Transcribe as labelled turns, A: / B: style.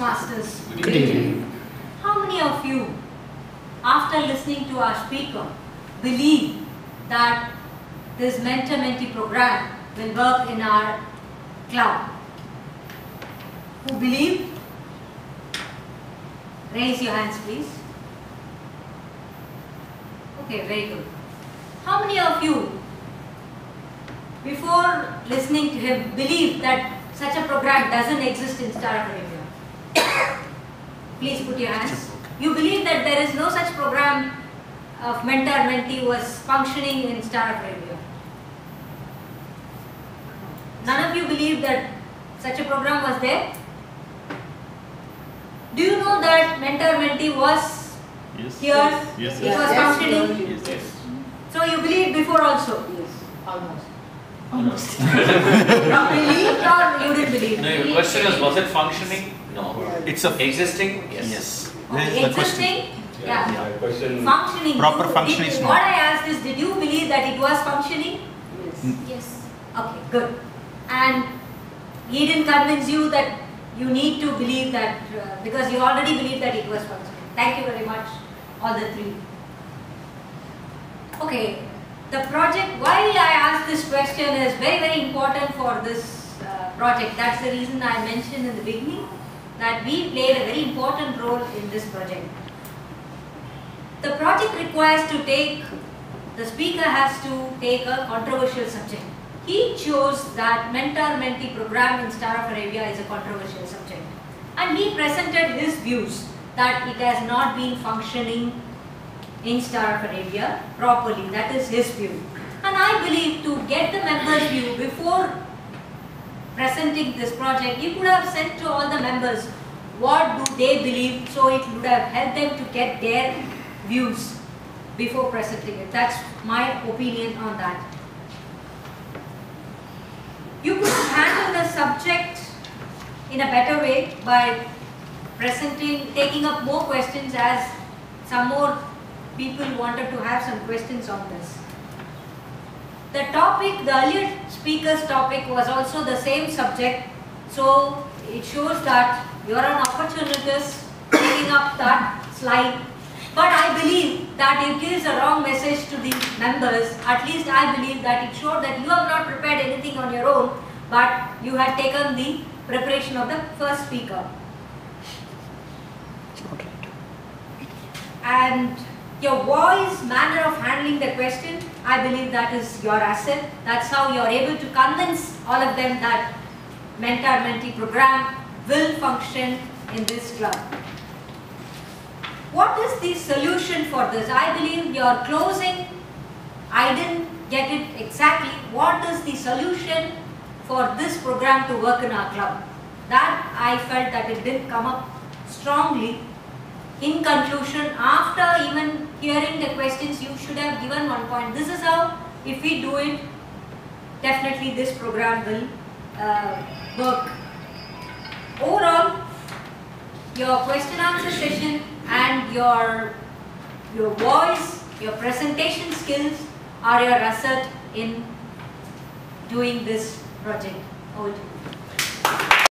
A: Toastmasters.
B: Good evening.
A: How many of you, after listening to our speaker, believe that this mentor-mentee program will work in our club? Who believe? Raise your hands, please. Okay, very good. How many of you, before listening to him, believe that such a program doesn't exist in Star of Arabia? Please put your hands. You believe that there is no such program of mentor-mentee was functioning in Star of Arabia? None of you believe that such a program was there? Do you know that mentor-mentee was here?
C: Yes.
A: It was functioning?
C: Yes.
A: So you believed before also?
B: Yes, almost.
A: You believed or you didn't believe?
D: No, your question is, was it functioning? No.
C: It's a
D: Existing? Yes.
C: yes.
A: Okay,
C: This is the question.
A: existing? Yeah.
E: Question.
A: Functioning.
C: Proper function is not.
A: What I asked is, did you believe that it was functioning?
B: Yes.
A: Yes. Okay, good. And he didn't convince you that you need to believe that, because you already believed that it was functioning. Thank you very much, all the three. Okay, the project, why I asked this question is very, very important for this project. That's the reason I mentioned in the beginning that we played a very important role in this project. The project requires to take, the speaker has to take a controversial subject. He chose that mentor-mentee program in Star of Arabia is a controversial subject. And he presented his views that it has not been functioning in Star of Arabia properly. That is his view. And I believe to get the members' view before presenting this project, you could have sent to all the members what do they believe, so it would have helped them to get their views before presenting it. That's my opinion on that. You could handle the subject in a better way by presenting, taking up more questions, as some more people wanted to have some questions on this. The topic, the earlier speaker's topic was also the same subject, so it shows that you are an opportunist taking up that slide. But I believe that it gives a wrong message to the members. At least I believe that it showed that you have not prepared anything on your own, but you had taken the preparation of the first speaker. And your voice, manner of handling the question, I believe that is your asset. That's how you are able to convince all of them that mentor-mentee program will function in this club. What is the solution for this? I believe your closing, I didn't get it exactly. What is the solution for this program to work in our club? That I felt that it didn't come up strongly. In conclusion, after even hearing the questions, you should have given one point. This is how, if we do it, definitely this program will work. Overall, your question answer session and your voice, your presentation skills are your asset in doing this project. Over to you.